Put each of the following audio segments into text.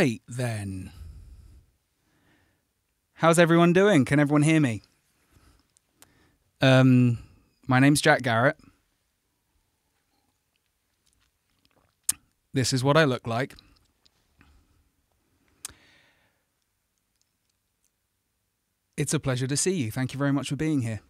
Right then. How's everyone doing? Can everyone hear me? My name's Jack Garratt. This is what I look like. It's a pleasure to see you. Thank you very much for being here.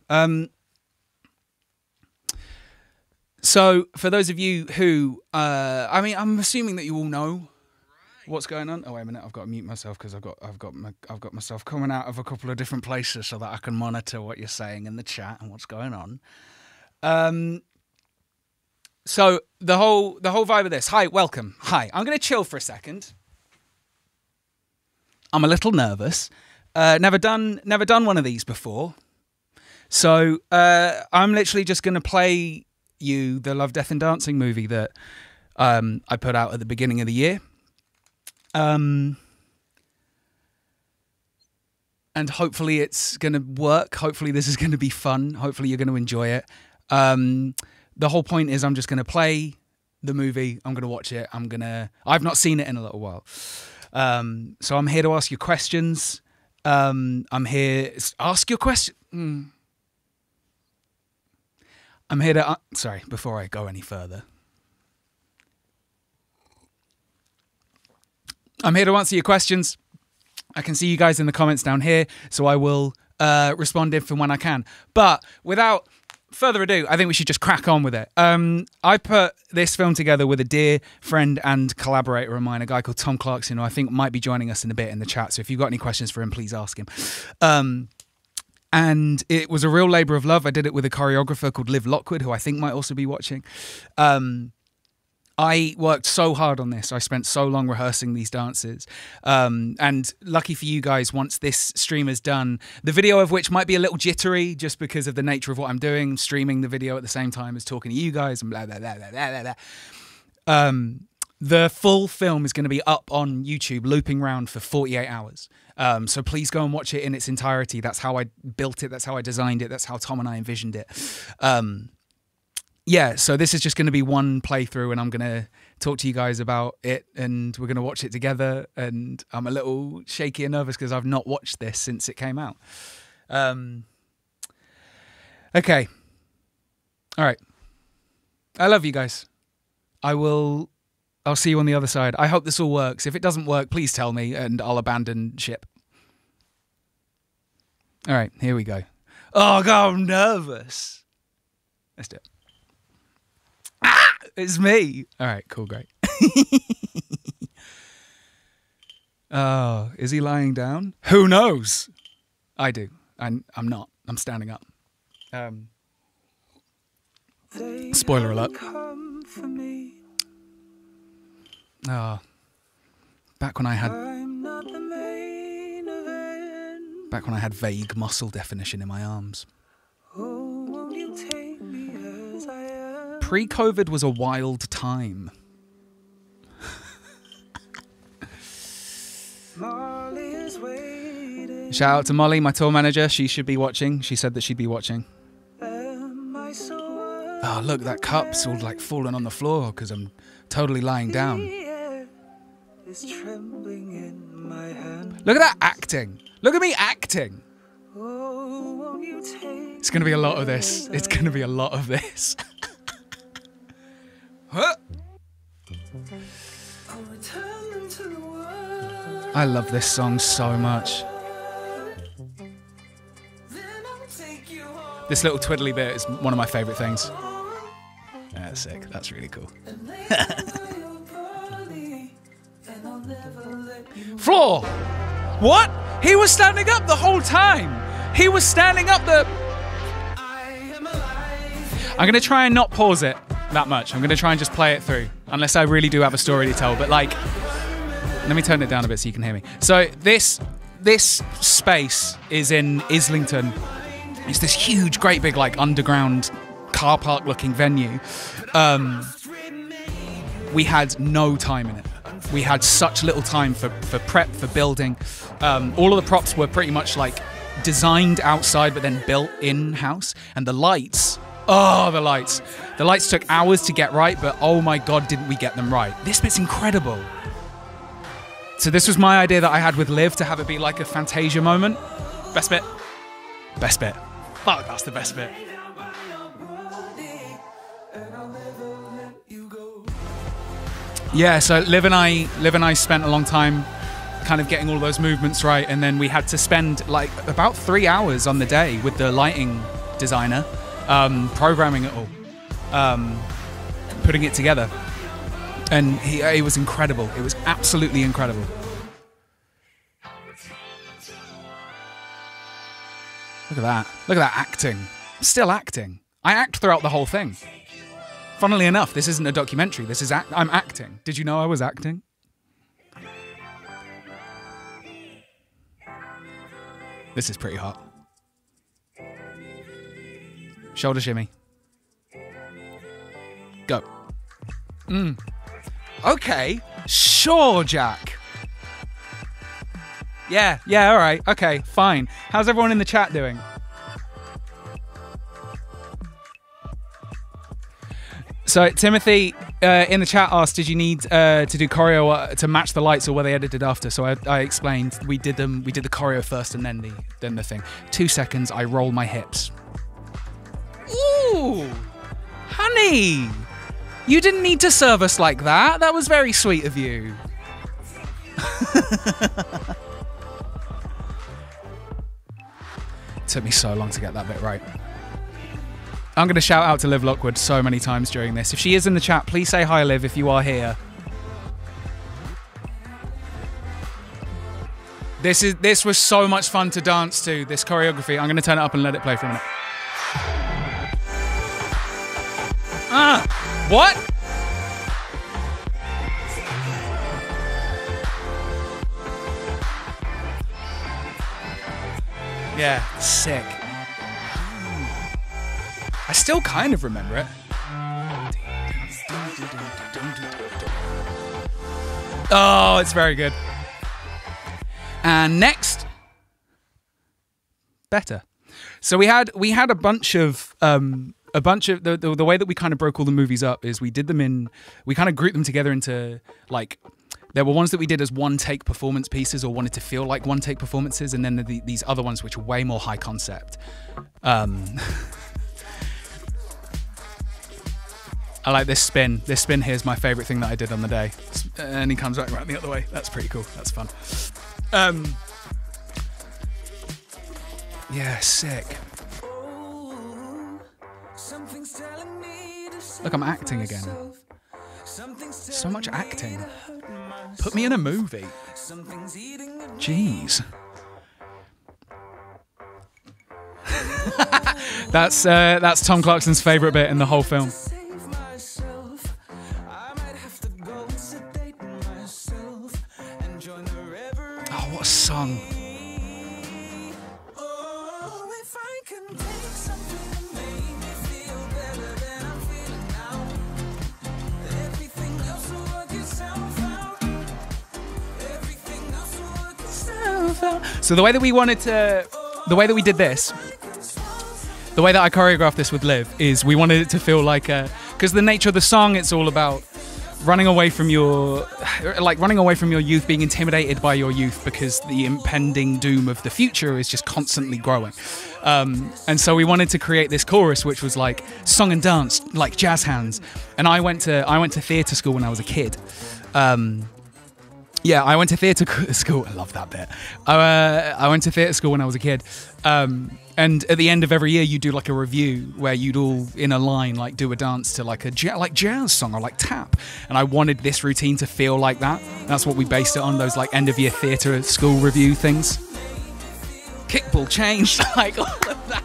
So for those of you who, I'm assuming that you all know what's going on. Oh wait a minute, I've got to mute myself because I've got myself coming out of a couple of different places so that I can monitor what you're saying in the chat and what's going on. So the whole vibe of this. Hi, welcome. Hi, I'm going to chill for a second. I'm a little nervous. Never done one of these before. So I'm literally just going to play you the Love, Death and Dancing movie that I put out at the beginning of the year. And hopefully it's going to work. Hopefully this is going to be fun. Hopefully you're going to enjoy it. The whole point is I'm just going to play the movie. I'm going to watch it. I've not seen it in a little while. So I'm here to ask you questions. I'm here. Ask your question. I'm here to. Sorry, before I go any further, I'm here to answer your questions. I can see you guys in the comments down here, so I will respond if and when I can. But without further ado, I think we should just crack on with it. I put this film together with a dear friend and collaborator of mine, a guy called Tom Clarkson, who I think might be joining us in a bit in the chat. So if you've got any questions for him, please ask him. And it was a real labour of love. I did it with a choreographer called Olivia Lockwood, who I think might also be watching. I worked so hard on this. I spent so long rehearsing these dances. And lucky for you guys, once this stream is done, the video of which might be a little jittery just because of the nature of what I'm doing, streaming the video at the same time as talking to you guys and blah, blah, blah, blah, blah, blah. The full film is going to be up on YouTube, looping around for 48 hours. So please go and watch it in its entirety. That's how I built it. That's how I designed it. That's how Tom and I envisioned it. Yeah, so this is just going to be one playthrough and I'm going to talk to you guys about it and we're going to watch it together. And I'm a little shaky and nervous because I've not watched this since it came out. Okay. All right. I love you guys. I'll see you on the other side. I hope this all works. If it doesn't work, please tell me and I'll abandon ship. All right, here we go. Oh, God, I'm nervous. Let's do it. Ah, it's me. All right, cool, great. Oh, is he lying down? Who knows? I do. I'm not. I'm standing up. Spoiler alert. Oh, back when I had vague muscle definition in my arms. Pre-COVID was a wild time. Shout out to Molly, my tour manager. She should be watching. She said that she'd be watching. Oh, look, that cup's all like falling on the floor because I'm totally lying down. Look at that acting. Look at me acting. It's going to be a lot of this. It's going to be a lot of this. Huh? I love this song so much. This little twiddly bit is one of my favourite things. That's sick. That's really cool. Floor! What? He was standing up the whole time. He was standing up the... I'm going to try and not pause it that much. I'm going to try and just play it through. Unless I really do have a story to tell. But like... Let me turn it down a bit so you can hear me. So this space is in Islington. It's this huge, great big like underground car park looking venue. We had no time in it. We had such little time for prep, for building. All of the props were pretty much like designed outside but then built in-house. And the lights, oh, the lights. The lights took hours to get right, but oh my God, didn't we get them right. This bit's incredible. So this was my idea that I had with Liv to have it be like a Fantasia moment. Best bit. Best bit. Fuck, that's the best bit. Yeah, so Liv and I spent a long time kind of getting all those movements right, and then we had to spend like about 3 hours on the day with the lighting designer, programming it all, putting it together. And it was incredible. It was absolutely incredible. Look at that. Look at that acting. I'm still acting. I act throughout the whole thing. Funnily enough, this isn't a documentary. This is I'm acting. Did you know I was acting? This is pretty hot. Shoulder shimmy. Go. Okay, sure, Jack. Yeah, all right, okay, fine. How's everyone in the chat doing? So Timothy in the chat asked, did you need to do choreo to match the lights, or were they edited after? So I explained we did the choreo first and then the thing. 2 seconds, I roll my hips. Ooh, honey. You didn't need to serve us like that. That was very sweet of you. It took me so long to get that bit right. I'm going to shout out to Liv Lockwood so many times during this. If she is in the chat, please say hi, Liv, if you are here. This was so much fun to dance to, this choreography. I'm going to turn it up and let it play for a minute. What? Yeah, sick. I still kind of remember it. Oh, it's very good. And next, better. So we had a bunch of the way that we kind of broke all the movies up is we kind of grouped them together into like, there were ones that we did as one take performance pieces or wanted to feel like one take performances, and then these other ones which are way more high concept. I like this spin. This spin here is my favorite thing that I did on the day. And he comes right the other way. That's pretty cool. That's fun. Yeah, sick. Look, I'm acting again. So much acting. Put me in a movie. Jeez. That's Tom Clarkson's favorite bit in the whole film. Oh, what a song. So the way that we did this, the way that I choreographed this with Liv is we wanted it to feel like because the nature of the song, it's all about running away from your youth, being intimidated by your youth because the impending doom of the future is just constantly growing. And so we wanted to create this chorus which was like song and dance, like jazz hands. And I went to theatre school when I was a kid. Yeah, I went to theatre school. I love that bit. I went to theatre school when I was a kid. And at the end of every year, you do like a review where you'd all, in a line, like do a dance to like a jazz song or like tap. And I wanted this routine to feel like that. That's what we based it on, those like end of year theatre school review things. Kickball changed, like all of that.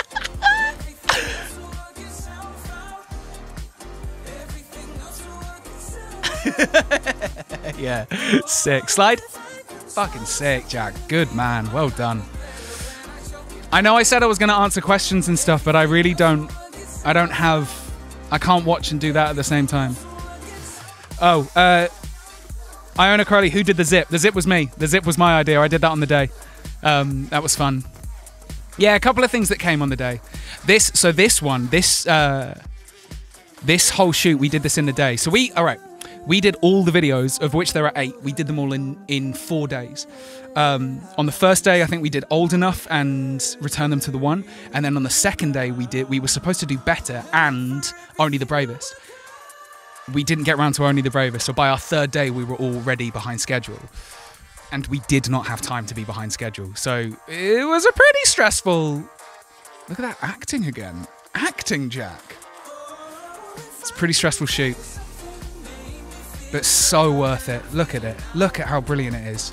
Yeah, sick. Slide. Fucking sick, Jack. Good man. Well done. I know I said I was going to answer questions and stuff, but I really don't. I can't watch and do that at the same time. Oh, Iona Crowley, who did the zip? The zip was me. The zip was my idea. I did that on the day. That was fun. Yeah, a couple of things that came on the day. This whole shoot, we did this in the day. All right. We did all the videos, of which there are 8. We did them all in 4 days. On the first day, I think we did Old Enough and Return Them to the One. And then on the second day, we were supposed to do Better and Only the Bravest. We didn't get around to Only the Bravest, so by our third day, we were already behind schedule. And we did not have time to be behind schedule. So it was a pretty stressful... Look at that acting again. Acting, Jack. It's a pretty stressful shoot. But so worth it. Look at it. Look at how brilliant it is.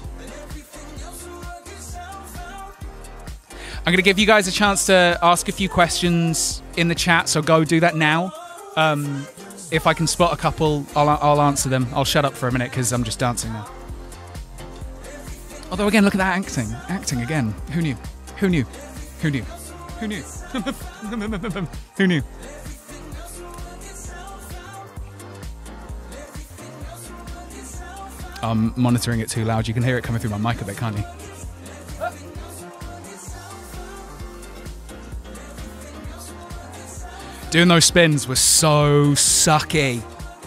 I'm going to give you guys a chance to ask a few questions in the chat, so go do that now. If I can spot a couple, I'll answer them. I'll shut up for a minute because I'm just dancing now. Although again, look at that acting. Acting again. Who knew? Who knew? Who knew? Who knew? Who knew? I'm monitoring it too loud. You can hear it coming through my mic a bit, can't you? Doing those spins was so sucky.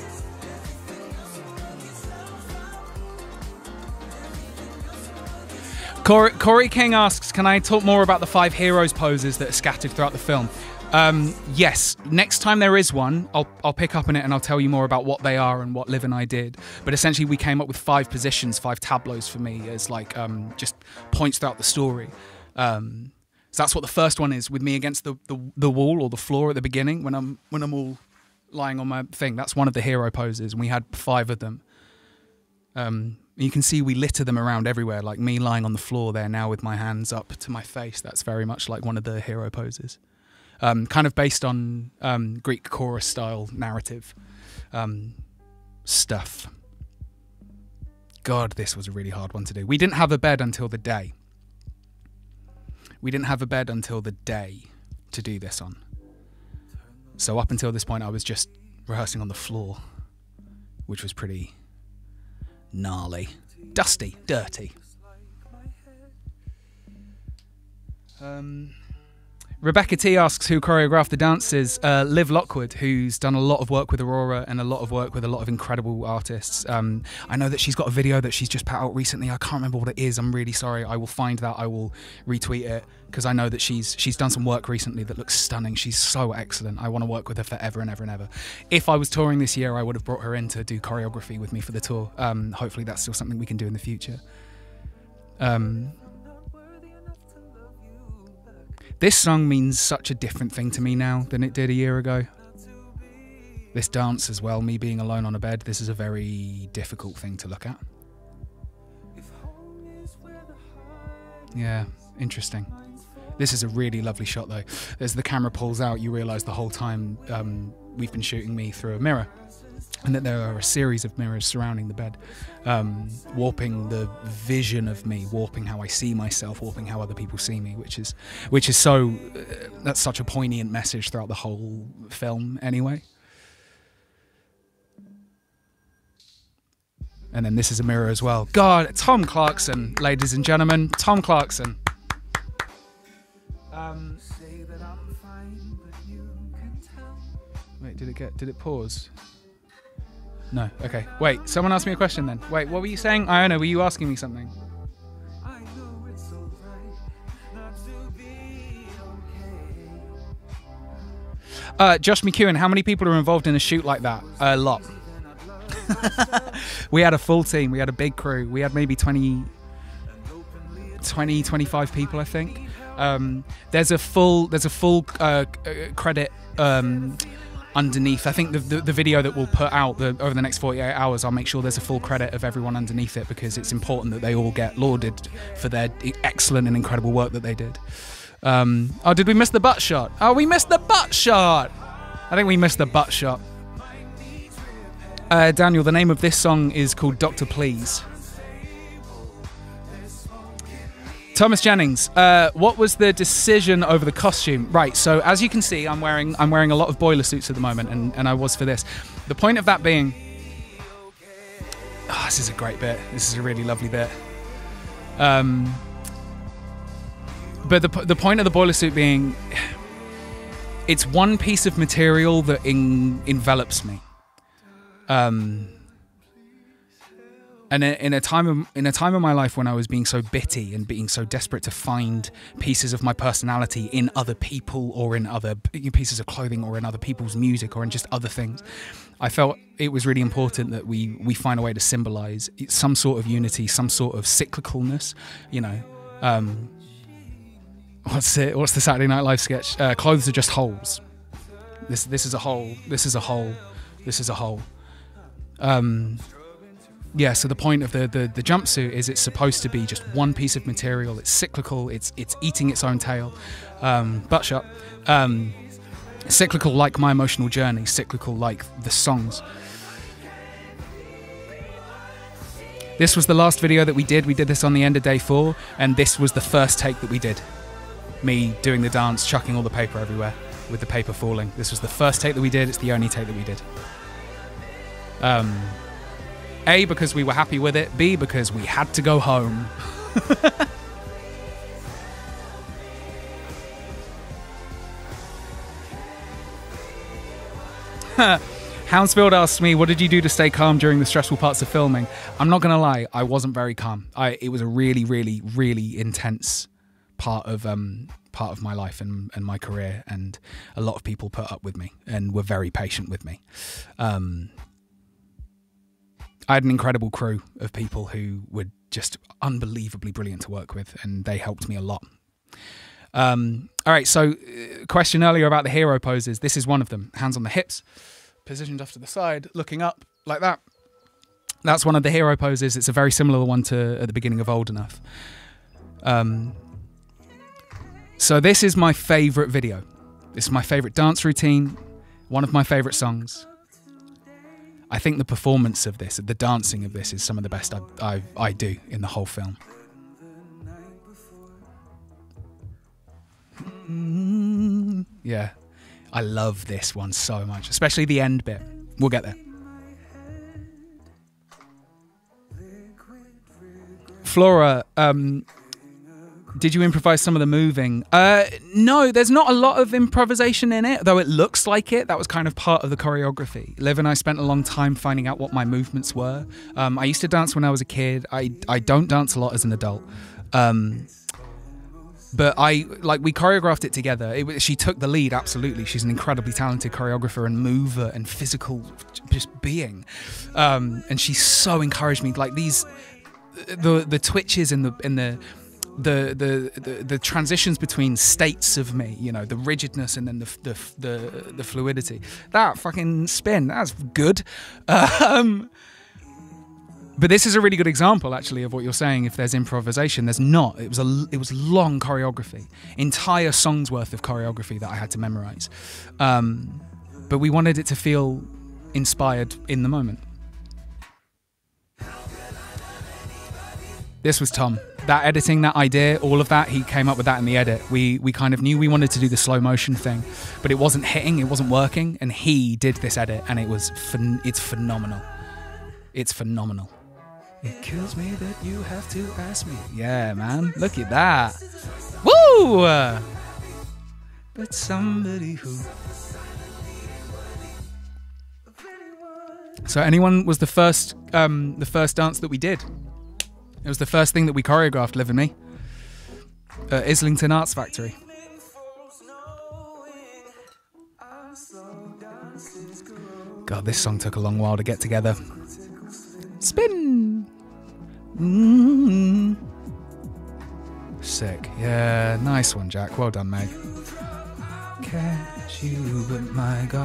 Corey King asks, can I talk more about the 5 heroes poses that are scattered throughout the film? Yes, next time there is one, I'll pick up on it and I'll tell you more about what they are and what Liv and I did. But essentially we came up with 5 positions, 5 tableaus for me as like just points throughout the story. So that's what the first one is, with me against the wall or the floor at the beginning when I'm all lying on my thing. That's one of the hero poses, and we had 5 of them. You can see we litter them around everywhere, like me lying on the floor there now with my hands up to my face. That's very much like one of the hero poses. Kind of based on Greek chorus style narrative stuff. God, this was a really hard one to do. We didn't have a bed until the day. We didn't have a bed until the day to do this on. So up until this point, I was just rehearsing on the floor, which was pretty gnarly. Dusty, dirty. Rebecca T asks who choreographed the dances. Liv Lockwood, who's done a lot of work with Aurora and a lot of work with a lot of incredible artists. I know that she's got a video that she's just put out recently. I can't remember what it is. I'm really sorry. I will find that. I will retweet it because I know that she's done some work recently that looks stunning. She's so excellent. I want to work with her forever and ever and ever. If I was touring this year, I would have brought her in to do choreography with me for the tour. Hopefully that's still something we can do in the future. This song means such a different thing to me now than it did a year ago. This dance as well, me being alone on a bed, this is a very difficult thing to look at. Yeah, interesting. This is a really lovely shot though. As the camera pulls out, you realise the whole time we've been shooting me through a mirror, and that there are a series of mirrors surrounding the bed, warping the vision of me, warping how I see myself, warping how other people see me, which is so that's such a poignant message throughout the whole film anyway. And then this is a mirror as well. God, Tom Clarkson, ladies and gentlemen, Tom Clarkson. Wait, did it pause? No, okay. Wait, someone asked me a question then. Wait, what were you saying? Iona, were you asking me something? Josh McEwen, how many people are involved in a shoot like that? A lot. We had a full team. We had a big crew. We had maybe 20, 25 people, I think. There's a full credit underneath. I think the video that we'll put out over the next 48 hours, I'll make sure there's a full credit of everyone underneath it, because it's important that they all get lauded for their excellent and incredible work that they did. Oh, did we miss the butt shot? Oh, we missed the butt shot! I think we missed the butt shot. Daniel, the name of this song is called Dr. Please. Thomas Jennings, what was the decision over the costume? Right, so as you can see, I'm wearing a lot of boiler suits at the moment, and I was for this. The point of that being, oh, this is a great bit. This is a really lovely bit. But the point of the boiler suit being, it's one piece of material that envelops me. And in a time of my life when I was being so bitty and being so desperate to find pieces of my personality in other people or in other pieces of clothing or in other people's music or in just other things, I felt it was really important that we find a way to symbolize some sort of unity, some sort of cyclicalness. You know, what's the Saturday Night Live sketch? Clothes are just holes. This is a hole. This is a hole. This is a hole. Yeah, so the point of the jumpsuit is it's supposed to be just one piece of material. It's cyclical. It's eating its own tail. Butt shot. Cyclical like my emotional journey. Cyclical like the songs. This was the last video that we did. We did this on the end of day 4, and this was the first take that we did. Me doing the dance, chucking all the paper everywhere with the paper falling. This was the first take that we did. It's the only take that we did. A, because we were happy with it. B, because we had to go home. Hounsfield asks me, what did you do to stay calm during the stressful parts of filming? I'm not going to lie, I wasn't very calm. It was a really, really, really intense part of my life and my career, and a lot of people put up with me and were very patient with me. I had an incredible crew of people who were just unbelievably brilliant to work with, and they helped me a lot. All right, so question earlier about the hero poses. This is one of them. Hands on the hips, positioned off to the side, looking up like that. That's one of the hero poses. It's a very similar one to at the beginning of Old Enough. So this is my favorite video. This is my favorite dance routine, one of my favorite songs. I think the performance of this, the dancing of this, is some of the best I do in the whole film. Yeah, I love this one so much, especially the end bit. We'll get there. Flora, did you improvise some of the moving? No, there's not a lot of improvisation in it, though it looks like it. That was kind of part of the choreography. Liv and I spent a long time finding out what my movements were. I used to dance when I was a kid. I don't dance a lot as an adult. But we choreographed it together. She took the lead, absolutely. She's an incredibly talented choreographer and mover and physical just being. And she so encouraged me. Like the twitches and the transitions between states of me, you know, the rigidness and then the fluidity. That fucking spin, that's good. But this is a really good example, actually, of what you're saying. If there's improvisation, there's not. It was long choreography, entire songs worth of choreography that I had to memorize. But we wanted it to feel inspired in the moment. This was Tom. That editing, that idea, all of that, he came up with that in the edit. We kind of knew we wanted to do the slow motion thing, but it wasn't hitting, it wasn't working, and he did this edit, and it's phenomenal. It's phenomenal. It kills me that you have to ask me. Yeah, man, look at that. Woo! But somebody who... So anyone was the first dance that we did. It was the first thing that we choreographed, Liv and me, at Islington Arts Factory. God, this song took a long while to get together. Spin! Sick. Yeah, nice one, Jack. Well done, Meg. Catch you, but my God,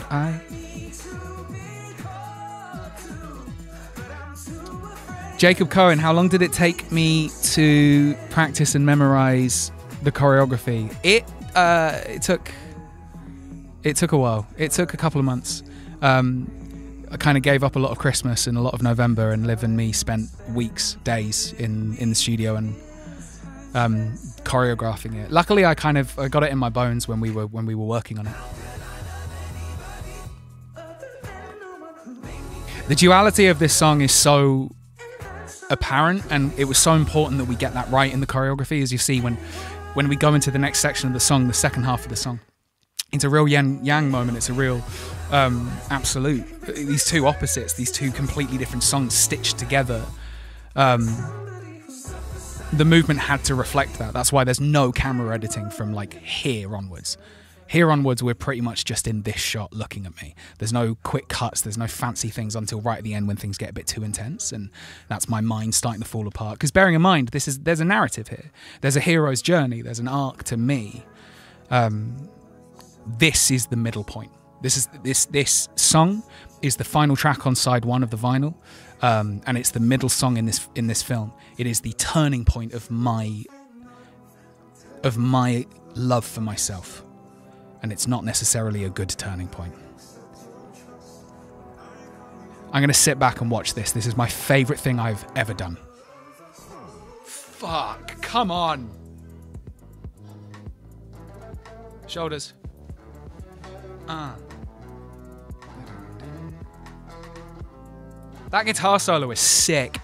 Jacob Cohen, how long did it take me to practice and memorize the choreography? It took a while. It took a couple of months. I kind of gave up a lot of Christmas and a lot of November, and Liv and me spent weeks, days in the studio and choreographing it. Luckily, I got it in my bones when we were working on it. The duality of this song is so apparent, and it was so important that we get that right in the choreography. As you see when we go into the next section of the song, the second half of the song, it's a real yin-yang moment. It's a real absolute. These two opposites, these two completely different songs stitched together The movement had to reflect that. That's why there's no camera editing from like here onwards. Here onwards, we're pretty much just in this shot looking at me. There's no quick cuts, there's no fancy things until right at the end when things get a bit too intense, and that's my mind starting to fall apart. Because bearing in mind, there's a narrative here. There's a hero's journey, there's an arc to me. This is the middle point. This song is the final track on side 1 of the vinyl, and it's the middle song in this film. It is the turning point of my love for myself. And it's not necessarily a good turning point. I'm going to sit back and watch this. This is my favourite thing I've ever done. Fuck, come on. Shoulders. That guitar solo is sick.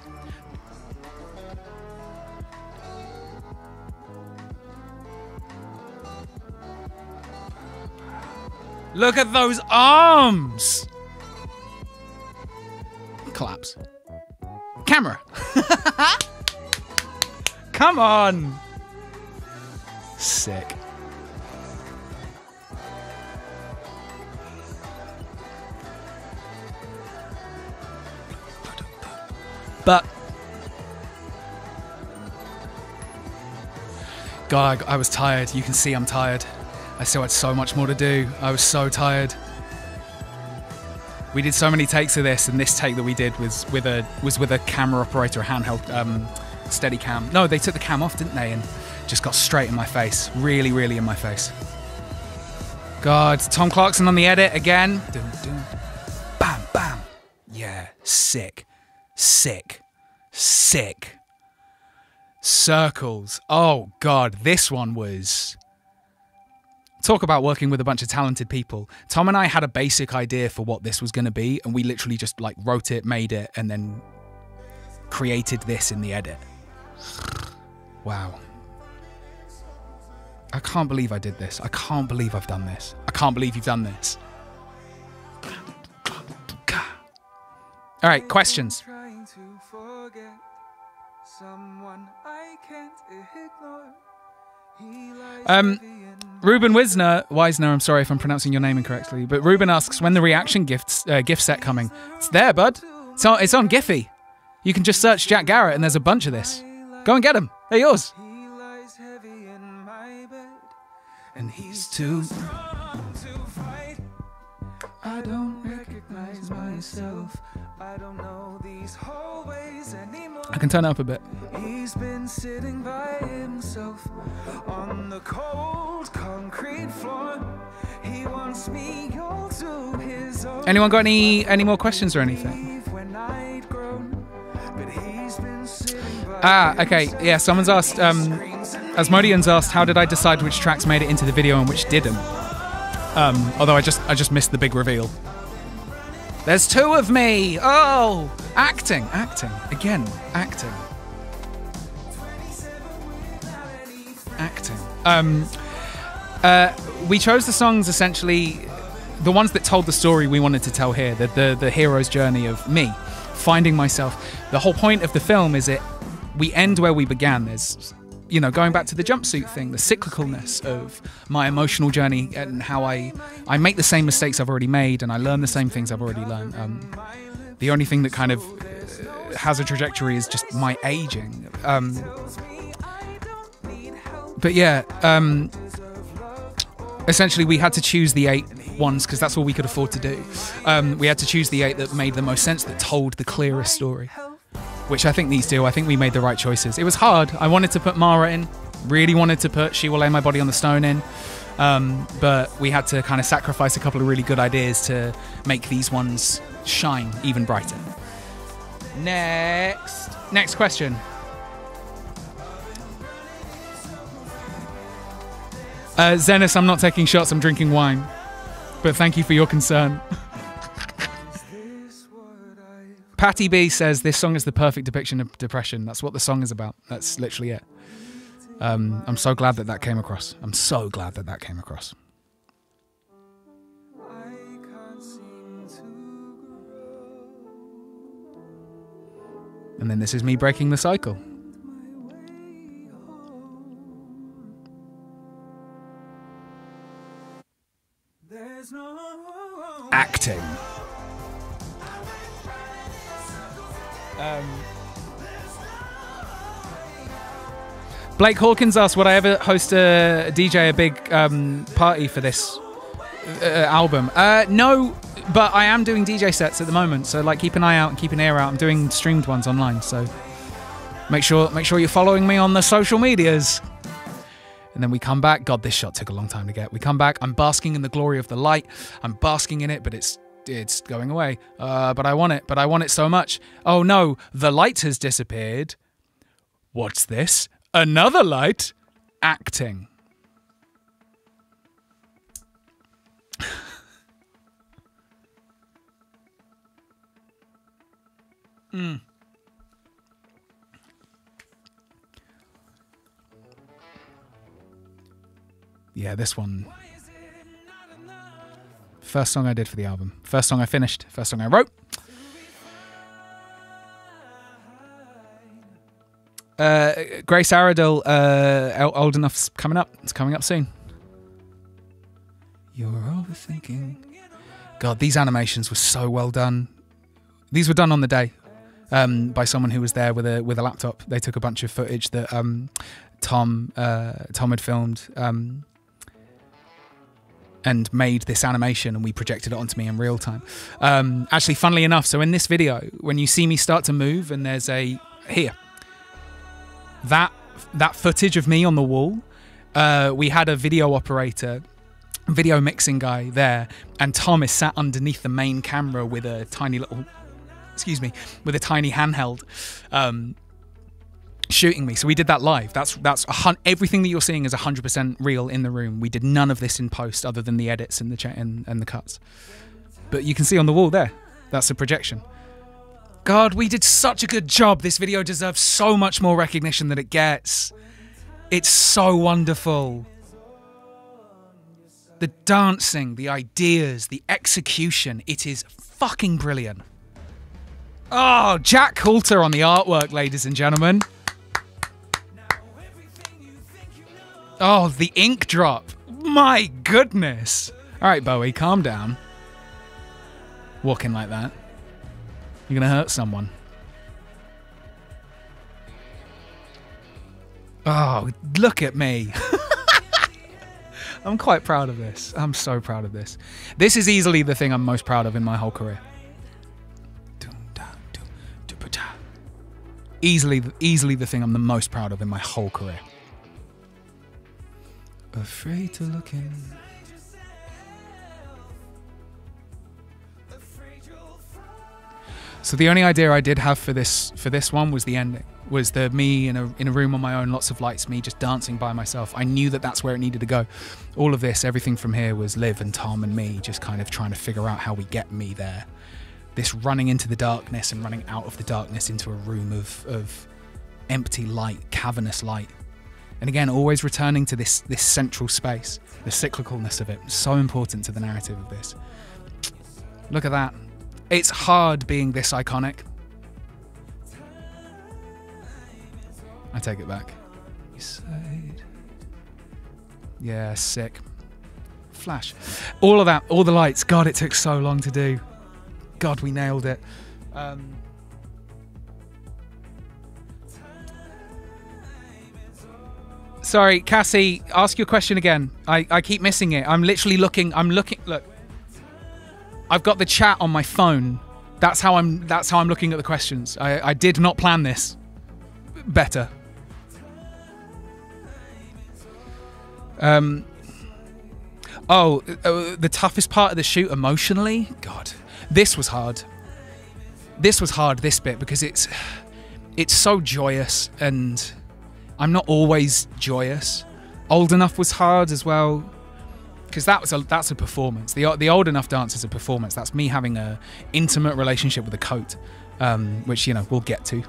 Look at those arms! Collapse. Camera! Come on! Sick. But God, I was tired. You can see I'm tired. I still had so much more to do. I was so tired. We did so many takes of this, and this take that we did was with a camera operator, a handheld steady cam. No, they took the cam off, didn't they? And just got straight in my face. Really, really in my face. God, Tom Clarkson on the edit again. Dun, dun. Bam, bam. Yeah, sick. Sick. Sick. Circles. Oh, God, this one was... Talk about working with a bunch of talented people. Tom and I had a basic idea for what this was going to be, and we literally just like wrote it, made it, and then created this in the edit. Wow. I can't believe I did this. I can't believe I've done this. I can't believe you've done this. All right, questions. Ruben Wisner, I'm sorry if I'm pronouncing your name incorrectly, but Ruben asks, when the reaction gift set coming? It's there, bud. It's on Giphy. You can just search Jack Garratt and there's a bunch of this. Go and get them. They're yours. And he's too strong to fight. I don't recognize myself. I don't know these hallways anymore. I can turn it up a bit. He's been sitting by himself on the cold concrete floor. He wants me all to his own. Anyone got any more questions or anything? Okay. Yeah, someone's asked, Asmodean's asked, how did I decide which tracks made it into the video and which didn't? Although I just missed the big reveal. There's 2 of me! Oh! Acting. Again, acting. We chose the songs essentially, the ones that told the story we wanted to tell here, the hero's journey of me, finding myself. The whole point of the film is we end where we began. There's, going back to the jumpsuit thing, the cyclicalness of my emotional journey and how I make the same mistakes I've already made and I learn the same things I've already learned. The only thing that kind of has a trajectory is just my aging. But yeah, essentially we had to choose the 8 ones because that's all we could afford to do. We had to choose the 8 that made the most sense, that told the clearest story. Which I think these do. I think we made the right choices. It was hard. I wanted to put Mara in. Really wanted to put She Will Lay My Body on the Stone in. But we had to kind of sacrifice a couple of really good ideas to make these ones shine even brighter. Next question. Zenis, I'm not taking shots, I'm drinking wine. But thank you for your concern. Patty B says, this song is the perfect depiction of depression. That's what the song is about. That's literally it. I'm so glad that came across. I'm so glad that came across. And then this is me breaking the cycle. Acting. Blake Hawkins asked, would I ever host a big party for this album? No, but I am doing DJ sets at the moment, so like keep an eye out and keep an ear out. I'm doing streamed ones online, so make sure you're following me on the social medias. And then we come back. God, this shot took a long time to get. We come back. I'm basking in the glory of the light. I'm basking in it, but it's going away. But I want it. But I want it so much. Oh no, the light has disappeared. What's this? Another light? Acting. Yeah, this one. First song I did for the album. First song I finished. First song I wrote. Grace Aradil, Old Enough's coming up. It's coming up soon. You're overthinking. God, these animations were so well done. These were done on the day by someone who was there with a laptop. They took a bunch of footage that Tom had filmed and made this animation, and we projected it onto me in real time. Actually, funnily enough, so in this video, when you see me start to move, and there's here. That footage of me on the wall, we had a video operator, video mixing guy there, and Tom is sat underneath the main camera with a tiny little, with a tiny handheld, shooting me. So we did that live. Everything that you're seeing is 100% real in the room. We did none of this in post other than the edits and the cuts. But you can see on the wall there, that's a projection. God, we did such a good job. This video deserves so much more recognition than it gets. It's so wonderful. The dancing, the ideas, the execution, it is fucking brilliant. Oh, Jack Coulter on the artwork, ladies and gentlemen. Oh, the ink drop. My goodness. All right, Bowie, calm down. Walking like that. You're going to hurt someone. Oh, look at me. I'm quite proud of this. I'm so proud of this. This is easily the thing I'm most proud of in my whole career. Easily the thing I'm the most proud of in my whole career. Afraid to look in. So the only idea I did have for this one was the ending. Was me in a room on my own, lots of lights, me just dancing by myself. I knew that that's where it needed to go. All of this, everything from here was Liv and Tom and me just kind of trying to figure out how we get me there. This running into the darkness and running out of the darkness into a room of empty light, cavernous light. And again, always returning to this central space, the cyclicalness of it. So important to the narrative of this. Look at that. It's hard being this iconic. I take it back. Yeah, sick. Flash. All of that, all the lights. God, it took so long to do. God, we nailed it. Sorry, Cassie, ask your question again. I keep missing it. I'm literally looking. Look. I've got the chat on my phone. That's how I'm looking at the questions. I did not plan this better. The toughest part of the shoot emotionally? God. This was hard. This bit, because it's so joyous, and I'm not always joyous. Old Enough was hard as well, because that's a performance. The Old Enough dance is a performance. That's me having a intimate relationship with a coat, which we'll get to.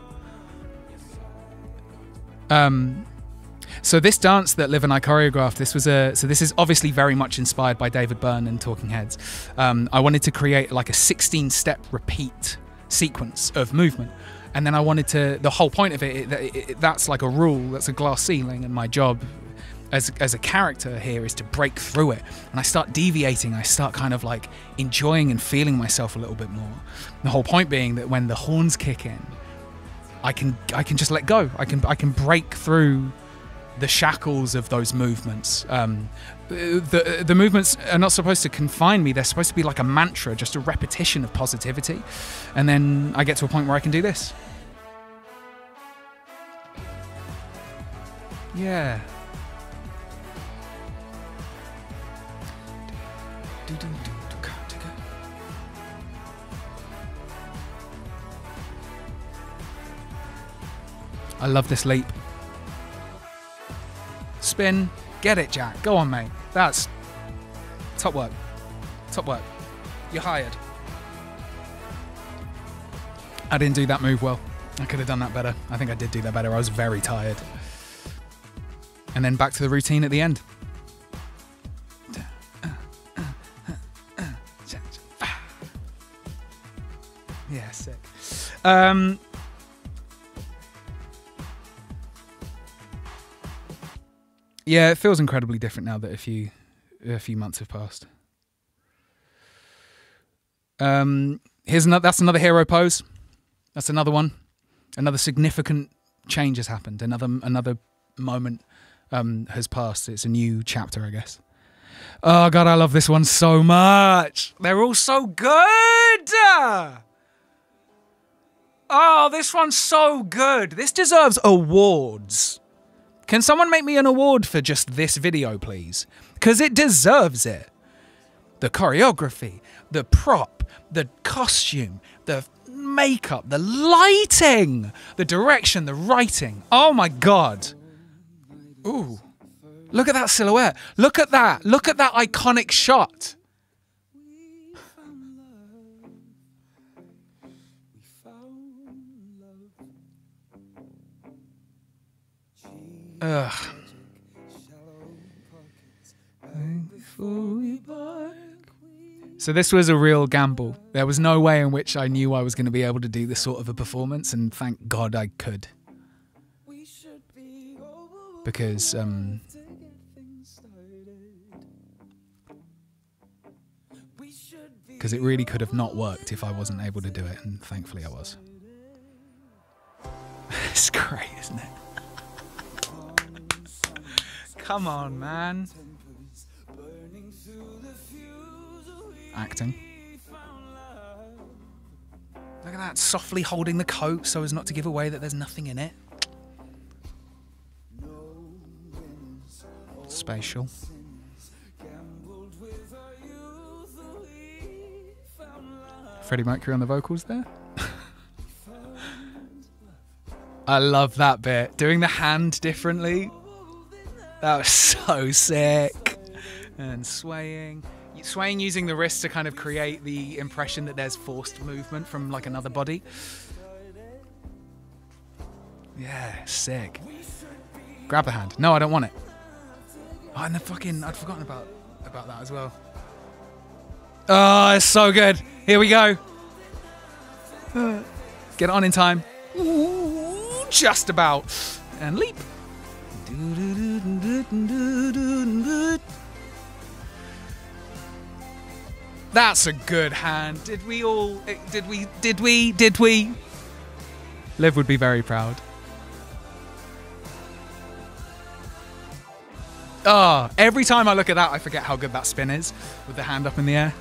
So this dance that Liv and I choreographed, this is obviously very much inspired by David Byrne and Talking Heads. I wanted to create like a 16-step repeat sequence of movement. And then I wanted to, the whole point of that's like a rule, that's a glass ceiling, and my job as a character here is to break through it. And I start deviating, I start kind of like enjoying and feeling myself a little bit more. The whole point being that when the horns kick in, I can just let go. I can break through the shackles of those movements. The movements are not supposed to confine me. They're supposed to be like a mantra, just a repetition of positivity. And then I get to a point where I can do this. Yeah. I love this leap. Spin. Get it, Jack. Go on, mate. That's top work. Top work. You're hired. I didn't do that move well. I could have done that better. I think I did do that better. I was very tired. And then back to the routine at the end. Yeah, sick. Yeah, it feels incredibly different now that a few months have passed. That's another hero pose. That's another one. Another significant change has happened. Another moment has passed. It's a new chapter, I guess. Oh God, I love this one so much. They're all so good. Oh, this one's so good. This deserves awards. Can someone make me an award for just this video, please? Because it deserves it. The choreography, the prop, the costume, the makeup, the lighting, the direction, the writing. Oh my God. Ooh. Look at that silhouette. Look at that. Look at that iconic shot. Ugh. So this was a real gamble. There was no way in which I knew I was going to be able to do this sort of a performance, and thank God I could. Because it really could have not worked if I wasn't able to do it, and thankfully I was. It's great, isn't it? Come on, man. Acting. Look at that, softly holding the coat so as not to give away that there's nothing in it. Spatial. Freddie Mercury on the vocals there. I love that bit. Doing the hand differently. That was so sick. And swaying. Swaying using the wrist to kind of create the impression that there's forced movement from like another body. Yeah, sick. Grab the hand. No, I don't want it. Oh, and the fucking... I'd forgotten about that as well. Oh, it's so good. Here we go. Get it on in time. Ooh, just about. And leap. That's a good hand. Did we? Liv would be very proud. Oh, every time I look at that, I forget how good that spin is with the hand up in the air.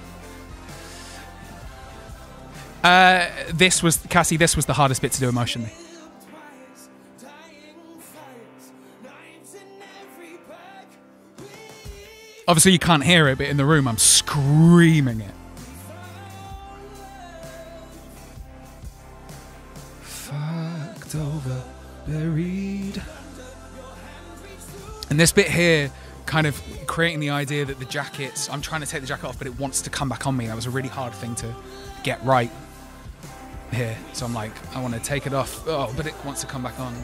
Cassie, this was the hardest bit to do emotionally. Obviously you can't hear it, but in the room I'm screaming it. Fucked over, buried. And this bit here, kind of creating the idea that the jackets, I'm trying to take the jacket off, but it wants to come back on me. That was a really hard thing to get right here. So I'm like, I want to take it off, oh, but it wants to come back on.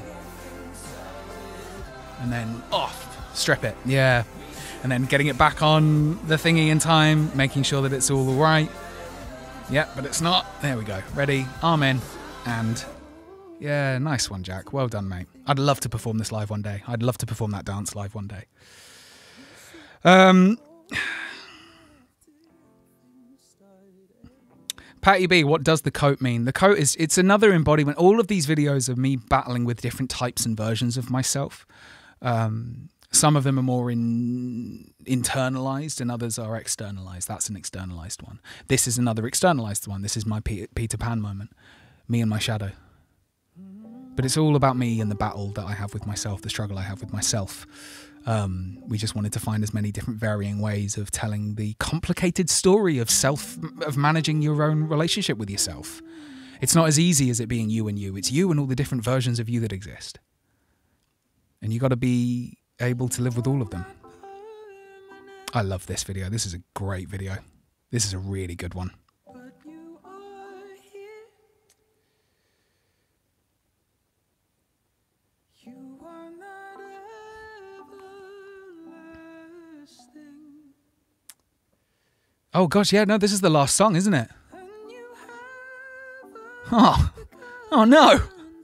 And then off, strip it, yeah. And then getting it back on the thingy in time, making sure that it's all right. Yep, but it's not. There we go. Ready, arm in, and Yeah, nice one, Jack. Well done, mate. I'd love to perform this live one day. I'd love to perform that dance live one day. Patty B, what does the coat mean? The coat it's another embodiment. All of these videos of me battling with different types and versions of myself. Some of them are more internalized and others are externalized. That's an externalized one. This is another externalized one. This is my Peter Pan moment. Me and my shadow. But it's all about me and the battle that I have with myself, the struggle I have with myself. We just wanted to find as many different varying ways of telling the complicated story of managing your own relationship with yourself. It's not as easy as it being you and you. It's you and all the different versions of you that exist. And you got to be able to live with all of them. I love this video. This is a great video. This is a really good one. Oh gosh, yeah, no, this is the last song, isn't it? Oh no.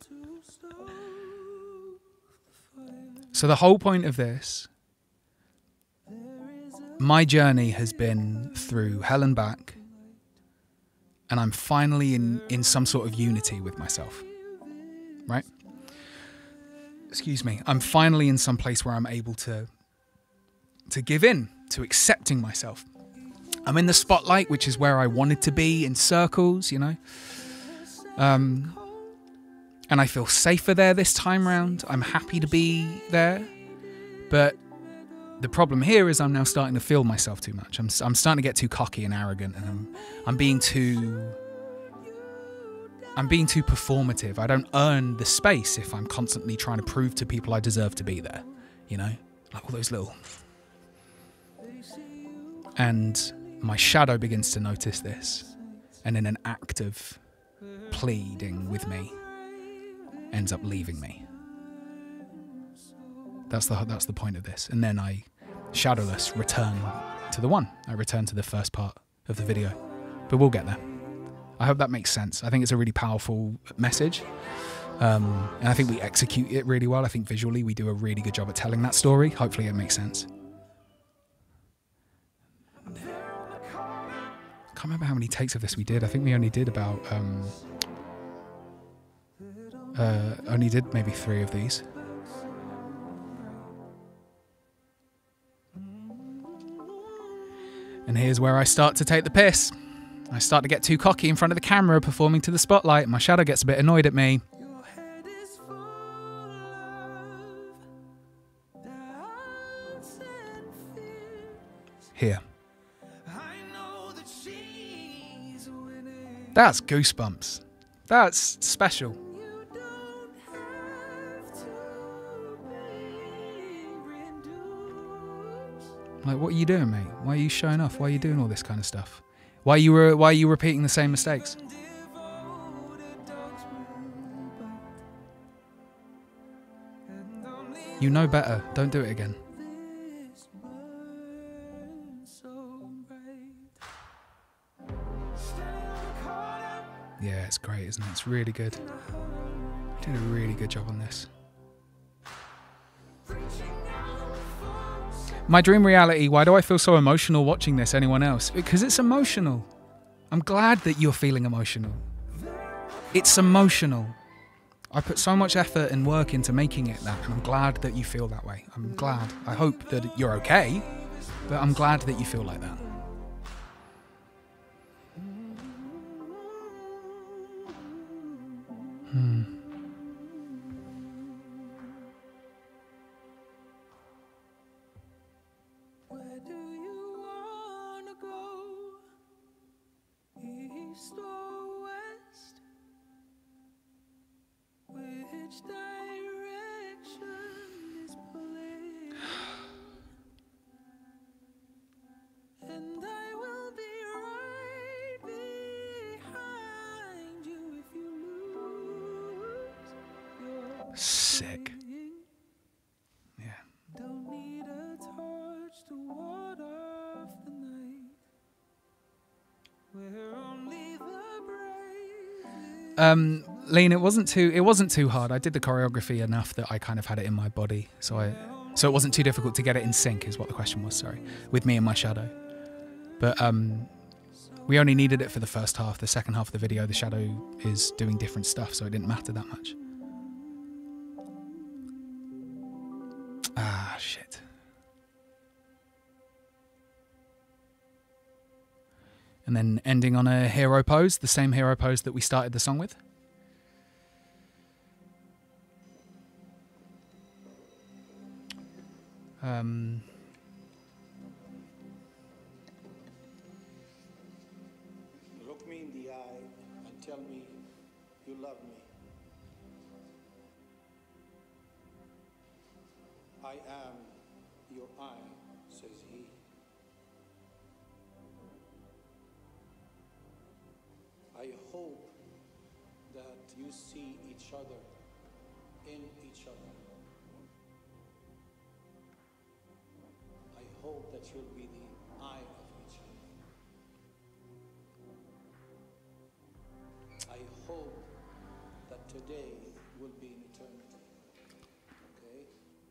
So the whole point of this, my journey has been through hell and back, and I'm finally in some sort of unity with myself, right? Excuse me. I'm finally in some place where I'm able to give in to accepting myself. I'm in the spotlight, which is where I wanted to be, in circles, you know. And I feel safer there this time round. I'm happy to be there. But the problem here is I'm now starting to feel myself too much. I'm starting to get too cocky and arrogant, and I'm being too performative. I don't earn the space if I'm constantly trying to prove to people I deserve to be there, you know? Like all those little... And my shadow begins to notice this, and in an act of pleading with me, ends up leaving me. That's the point of this. And then I, shadowless, return to the one. I return to the first part of the video. But we'll get there. I hope that makes sense. I think it's a really powerful message. And I think we execute it really well. I think visually we do a really good job at telling that story. Hopefully it makes sense. I can't remember how many takes of this we did. I think we only did about... only did maybe 3 of these. And here's where I start to take the piss. I start to get too cocky in front of the camera, performing to the spotlight. My shadow gets a bit annoyed at me. Here. That's goosebumps. That's special. Like, what are you doing, mate? Why are you showing off? Why are you doing all this kind of stuff? Why are you repeating the same mistakes? You know better. Don't do it again. Yeah, it's great, isn't it? It's really good. You did a really good job on this. My dream reality, why do I feel so emotional watching this? Anyone else? Because it's emotional. I'm glad that you're feeling emotional. It's emotional. I put so much effort and work into making it that, and I'm glad that you feel that way. I'm glad. I hope that you're okay, but I'm glad that you feel like that. Sick. Yeah. Don't need a torch to ward off the night. We're only the brave. Lean, it wasn't too hard. I did the choreography enough that I kind of had it in my body, so it wasn't too difficult to get it in sync, is what the question was. Sorry, with me and my shadow. But we only needed it for the first half. The second half of the video, the shadow is doing different stuff, so it didn't matter that much. Ah, shit. And then ending on a hero pose, the same hero pose that we started the song with. Look me in the eye and tell me you love me. I am your eye, says he. I hope that you see each other in each other. I hope that you'll be the eye of each other. I hope that today will be an eternity. Okay?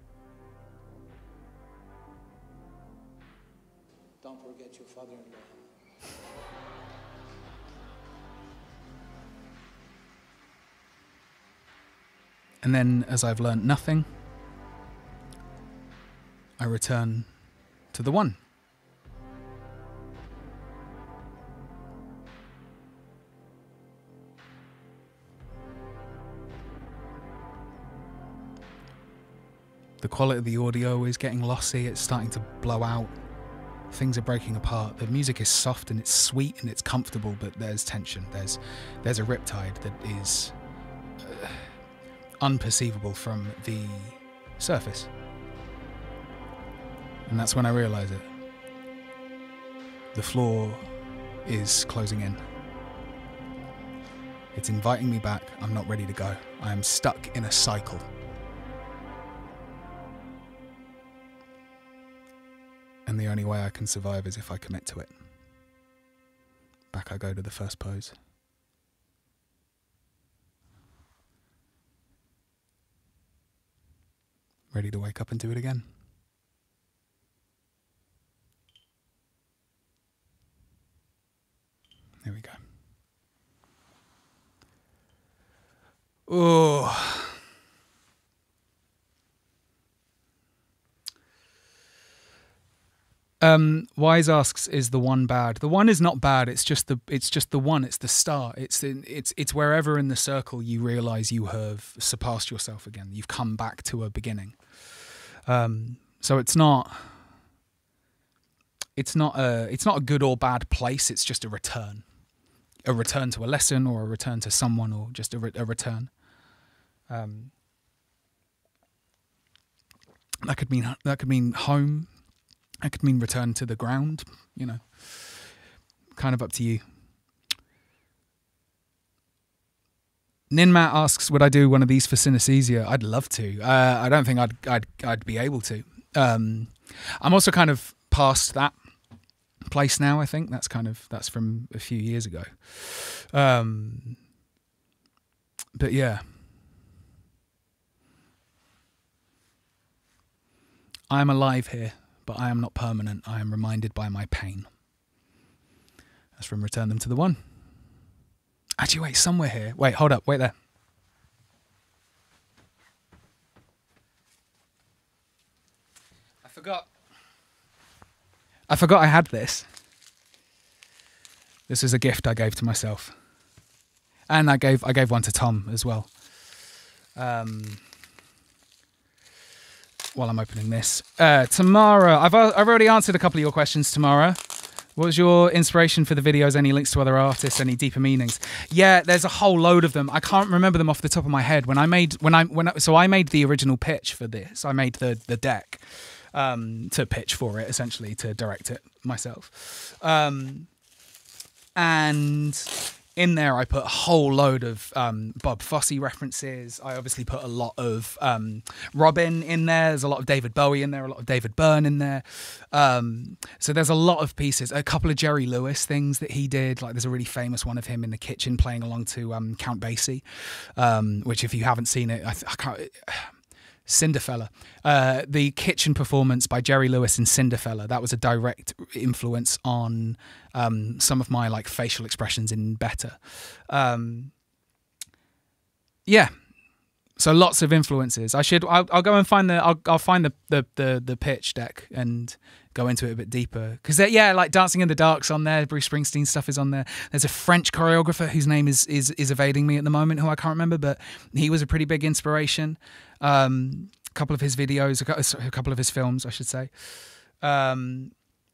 Don't forget your father-in-law. And then, as I've learnt nothing, I return to the one. The quality of the audio is getting lossy, it's starting to blow out. Things are breaking apart. The music is soft and it's sweet and it's comfortable, but there's tension. There's a riptide that is unperceivable from the surface. And that's when I realise it. The floor is closing in. It's inviting me back. I'm not ready to go. I am stuck in a cycle. And the only way I can survive is if I commit to it. Back I go to the first pose. Ready to wake up and do it again. There we go. Oh. Wise asks, is the one bad? The one is not bad. It's just the one. It's the start. It's wherever in the circle you realize you have surpassed yourself again. You've come back to a beginning. So it's not a good or bad place. It's just a return to a lesson, or a return to someone, or just a return. That could mean home. That could mean return to the ground. You know, kind of up to you. Ninmat asks, would I do one of these for synesthesia? I'd love to. I don't think I'd be able to. I'm also kind of past that place now. I think that's from a few years ago. But yeah, I am alive here, but I am not permanent. I am reminded by my pain. That's from Return Them to the One. Actually, wait, somewhere here. Wait, hold up, wait there. I forgot I had this. This is a gift I gave to myself. And I gave one to Tom as well. While I'm opening this. Tamara, I've already answered a couple of your questions, Tamara. What was your inspiration for the videos? Any links to other artists? Any deeper meanings? Yeah, there's a whole load of them. I can't remember them off the top of my head. I made the original pitch for this. I made the deck to pitch for it, essentially, to direct it myself. And in there, I put a whole load of Bob Fosse references. I obviously put a lot of Robin in there. There's a lot of David Bowie in there, a lot of David Byrne in there. So there's a lot of pieces. A couple of Jerry Lewis things that he did. Like there's a really famous one of him in the kitchen playing along to Count Basie, which if you haven't seen it, I can't... Cinderfella, the kitchen performance by Jerry Lewis in Cinderfella, that was a direct influence on some of my like facial expressions in Better. Yeah, so lots of influences. I'll go and find I'll find the pitch deck and go into it a bit deeper, because yeah, like Dancing in the Dark's on there, Bruce Springsteen stuff is on there. There's a French choreographer whose name is evading me at the moment, who I can't remember, but he was a pretty big inspiration. A couple of his videos, a couple of his films, I should say. I'm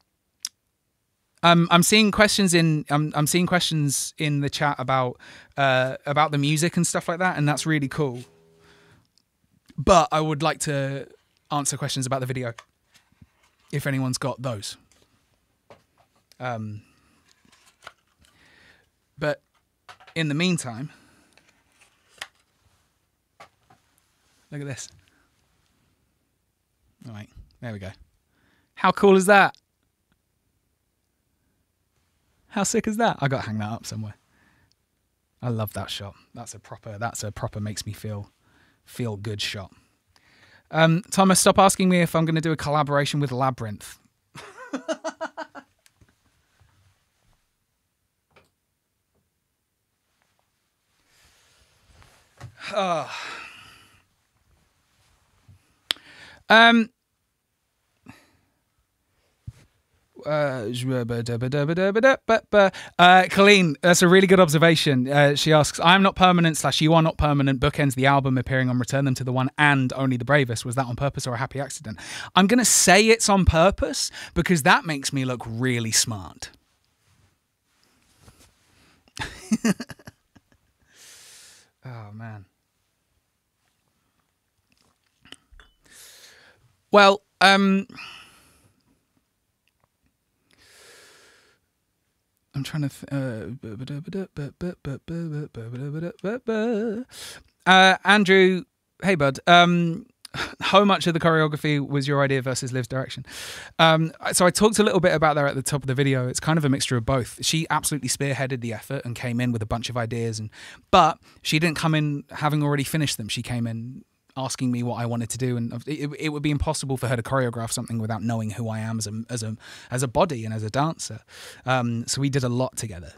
seeing questions in the chat about the music and stuff like that, and that's really cool. But I would like to answer questions about the video, if anyone's got those. But in the meantime, look at this. All right, there we go. How cool is that? How sick is that? I got to hang that up somewhere. I love that shot. That's a proper makes me feel good shot. Thomas, stop asking me if I'm going to do a collaboration with Labyrinth. Oh. Colleen, that's a really good observation. She asks, I'm not permanent / you are not permanent. Bookends the album appearing on Return Them to the One and Only the Bravest. Was that on purpose or a happy accident? I'm going to say it's on purpose because that makes me look really smart. Oh, man. Well, I'm trying to... Andrew, hey, bud. How much of the choreography was your idea versus Liv's direction? So I talked a little bit about that at the top of the video. It's kind of a mixture of both. She absolutely spearheaded the effort and came in with a bunch of ideas, but she didn't come in having already finished them. She came in asking me what I wanted to do, and it would be impossible for her to choreograph something without knowing who I am as a body and as a dancer. So we did a lot together.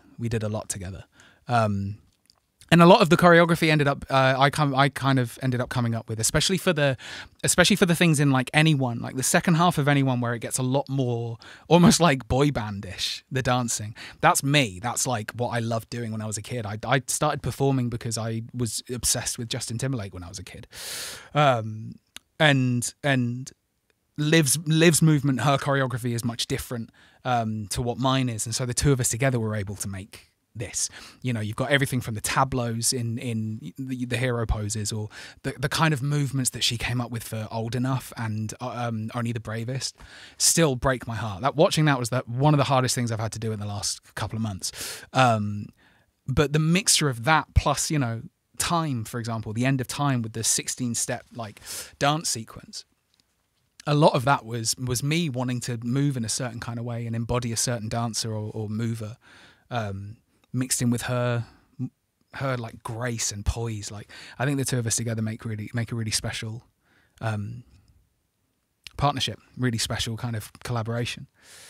And a lot of the choreography ended up, I kind of ended up coming up with, especially for the things in like Anyone, like the second half of Anyone, where it gets a lot more almost like boy bandish, the dancing. That's me. That's like what I loved doing when I was a kid. I started performing because I was obsessed with Justin Timberlake when I was a kid. And Liv's movement, her choreography is much different to what mine is. And so the two of us together were able to make this. You know, you've got everything from the tableaus in the hero poses, or the kind of movements that she came up with for Old Enough and Only the Bravest still break my heart. Watching that was one of the hardest things I've had to do in the last couple of months. But the mixture of that plus, you know, Time, for example, the end of Time with the 16-step like dance sequence, a lot of that was me wanting to move in a certain kind of way and embody a certain dancer or mover, mixed in with her like grace and poise. Like, I think the two of us together make a really special partnership, really special kind of collaboration.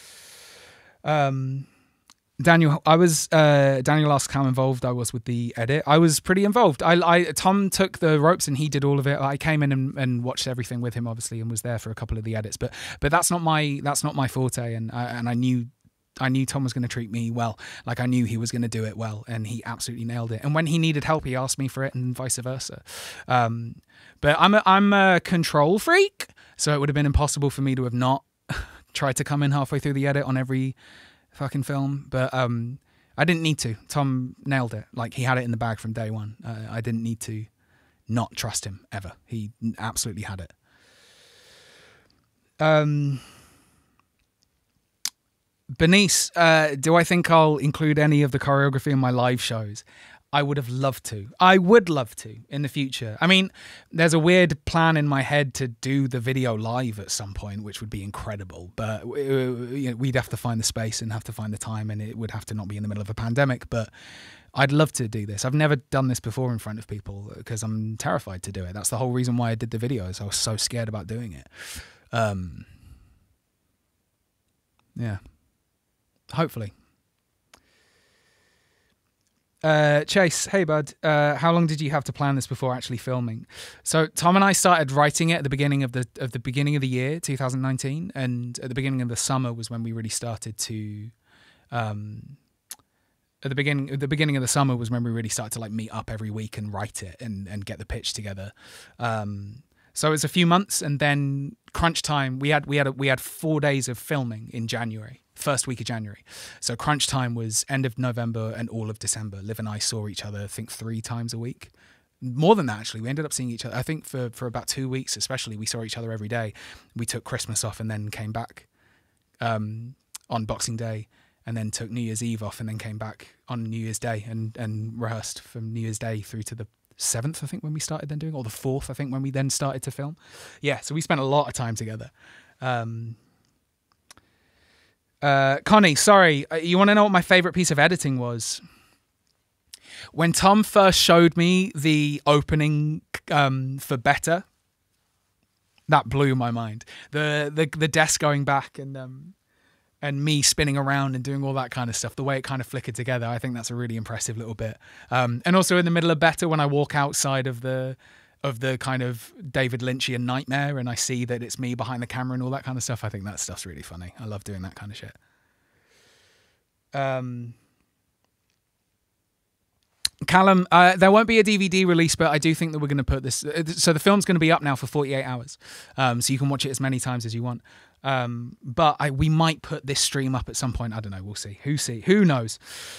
Daniel asks how involved I was with the edit. I was pretty involved. Tom took the ropes and he did all of it. I came in and watched everything with him, obviously, and was there for a couple of the edits. But that's not my forte, and I knew Tom was going to treat me well. Like, I knew he was going to do it well, and he absolutely nailed it. And when he needed help, he asked me for it, and vice versa. But I'm a control freak, so it would have been impossible for me to have not tried to come in halfway through the edit on every fucking film. But I didn't need to. Tom nailed it. Like, he had it in the bag from day one. I didn't need to not trust him ever. He absolutely had it. Bernice, do I think I'll include any of the choreography in my live shows? I would have loved to. I would love to in the future. I mean, there's a weird plan in my head to do the video live at some point, which would be incredible. But we'd have to find the space and have to find the time, and it would have to not be in the middle of a pandemic. But I'd love to do this. I've never done this before in front of people because I'm terrified to do it. That's the whole reason why I did the videos. I was so scared about doing it. Yeah. Hopefully. Chase, hey bud, how long did you have to plan this before actually filming? So Tom and I started writing it at the beginning of the year 2019, and at the beginning of the summer was when we really started to at the beginning of the summer was when we really started to like meet up every week and write it and get the pitch together. So it was a few months, and then crunch time. We had 4 days of filming in January, first week of January. So crunch time was end of November and all of December. Liv and I saw each other, I think 3 times a week. More than that, actually. We ended up seeing each other, I think for about 2 weeks especially, we saw each other every day. We took Christmas off and then came back on Boxing Day, and then took New Year's Eve off and then came back on New Year's Day and rehearsed from New Year's Day through to the 7th, I think, when we started then doing, or the 4th, I think, when we then started to film. Yeah, so we spent a lot of time together. Connie, sorry, you want to know what my favorite piece of editing was? When Tom first showed me the opening for Better, that blew my mind. The desk going back and me spinning around and doing all that kind of stuff, the way it kind of flickered together, I think that's a really impressive little bit. And also in the middle of Better, when I walk outside of the kind of David Lynchian nightmare and I see that it's me behind the camera and all that kind of stuff, I think that stuff's really funny. I love doing that kind of shit. Callum, there won't be a DVD release, but I do think that we're going to put this... So the film's going to be up now for 48 hours, so you can watch it as many times as you want. But we might put this stream up at some point. I don't know. We'll see. Who knows?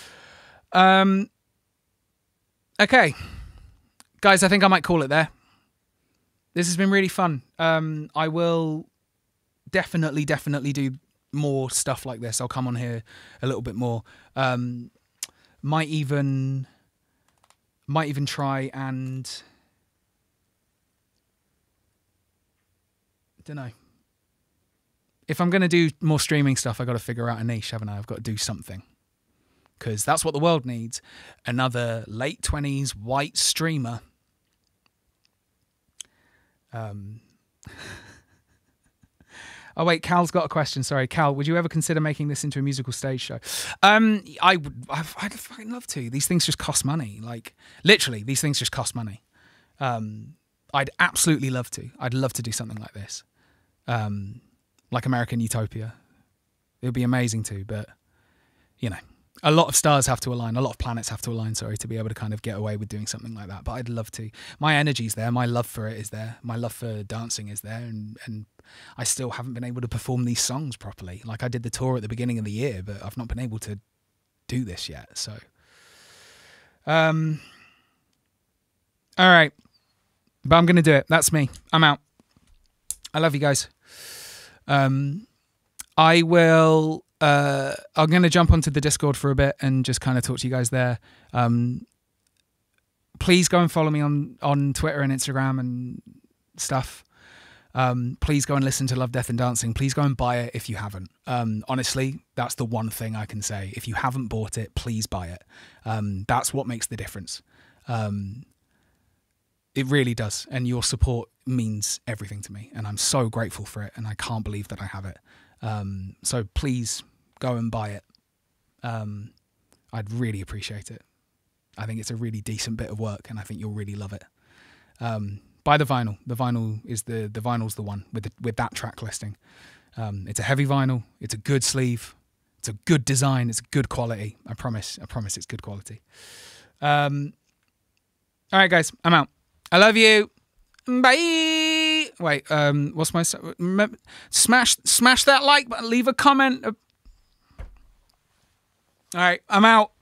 Okay. Guys, I think I might call it there. This has been really fun. I will definitely do more stuff like this. I'll come on here a little bit more. Might even try and... don't know. If I'm going to do more streaming stuff, I've got to figure out a niche, haven't I? I've got to do something. Because that's what the world needs. Another late 20s white streamer. Oh, wait, Cal's got a question. Sorry, Cal, would you ever consider making this into a musical stage show? I'd fucking love to. These things just cost money. Like, literally, these things just cost money. I'd absolutely love to. I'd love to do something like this. Like American Utopia. It would be amazing too, but, you know, a lot of stars have to align, a lot of planets have to align, sorry, to be able to kind of get away with doing something like that. But I'd love to. My energy's there, my love for it is there, my love for dancing is there, and I still haven't been able to perform these songs properly. Like, I did the tour at the beginning of the year, but I've not been able to do this yet, so. All right. But I'm going to do it. That's me. I'm out. I love you guys. I will... I'm going to jump onto the Discord for a bit and just kind of talk to you guys there. Please go and follow me on Twitter and Instagram and stuff. Please go and listen to Love, Death and Dancing. Please go and buy it if you haven't. Honestly, that's the one thing I can say. If you haven't bought it, please buy it. That's what makes the difference. It really does. And your support means everything to me. And I'm so grateful for it. And I can't believe that I have it. So please go and buy it. I'd really appreciate it. I think it's a really decent bit of work, and I think you'll really love it. Buy the vinyl. The vinyl is the vinyl's the one with that track listing. It's a heavy vinyl. It's a good sleeve. It's a good design. It's good quality. I promise it's good quality. All right, guys, I'm out. I love you. Bye. Wait, what's my... Smash that like button. Leave a comment. All right, I'm out.